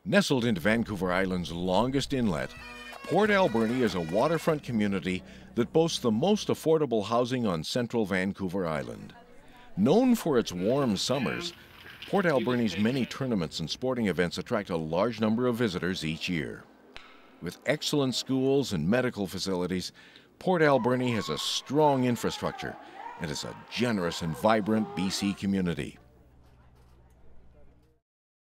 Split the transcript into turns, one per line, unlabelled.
Nestled into Vancouver Island's longest inlet, Port Alberni is a waterfront community that boasts the most affordable housing on central Vancouver Island. Known for its warm summers, Port Alberni's many tournaments and sporting events attract a large number of visitors each year. With excellent schools and medical facilities, Port Alberni has a strong infrastructure and is a generous and vibrant BC community.